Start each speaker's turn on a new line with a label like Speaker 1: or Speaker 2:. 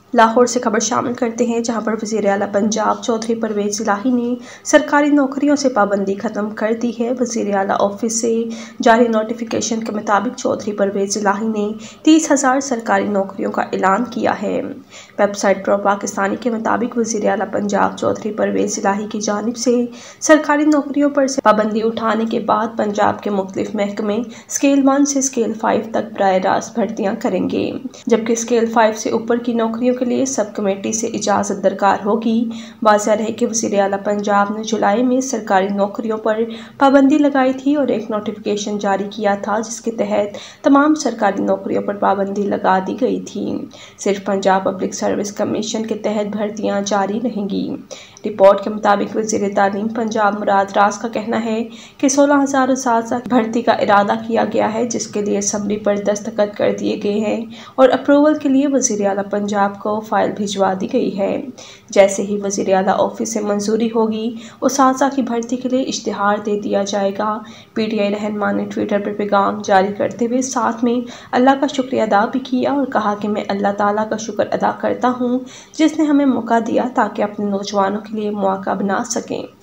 Speaker 1: लाहौर से खबर शामिल करते हैं, जहां पर वज़ीर आला पंजाब चौधरी परवेज़ इलाही ने सरकारी नौकरियों से पाबंदी खत्म कर दी है। वज़ीर आला ऑफिस से जारी नोटिफिकेशन के मुताबिक चौधरी परवेज़ इलाही ने 30,000 सरकारी नौकरियों का ऐलान किया है। वेबसाइट प्रो पाकिस्तानी के मुताबिक वज़ीर आला पंजाब चौधरी परवेज़ इलाही की जानिब से सरकारी नौकरियों पर से पाबंदी उठाने के बाद पंजाब के मुख्तलिफ महकमे स्केल 1 से स्केल 5 तक बराह रास्त भर्तियाँ करेंगे, जबकि स्केल 5 से ऊपर की नौकरियों के लिए सब कमेटी से इजाज़त दरकार होगी। वाज़ेह रहे कि वज़ीर आला पंजाब ने जुलाई में सरकारी नौकरियों पर पाबंदी लगाई थी और एक नोटिफिकेशन जारी किया था, जिसके तहत तमाम सरकारी नौकरियों पर पाबंदी लगा दी गई थी। सिर्फ पंजाब पब्लिक सर्विस कमीशन के तहत भर्तियाँ जारी रहेंगी। रिपोर्ट के मुताबिक वज़ीर तालीम पंजाब मुराद राज का कहना है कि 16,000 उस्ताद की भर्ती का इरादा किया गया है, जिसके लिए असम्बली पर दस्तखत कर दिए गए हैं और अप्रूवल के लिए वज़ीर आला पंजाब को फाइल भिजवा दी गई है। जैसे ही वज़ीर आला ऑफिस से मंजूरी होगी, उस्ताद की भर्ती के लिए इश्तिहार दे दिया जाएगा। PTI रहनुमा ने ट्विटर पर पैगाम जारी करते हुए साथ में अल्लाह का शुक्रिया अदा भी किया और कहा कि मैं अल्लाह ताला का शुक्र अदा करता हूँ, जिसने हमें मौका दिया ताकि अपने नौजवानों के लिए मौका बना सकें।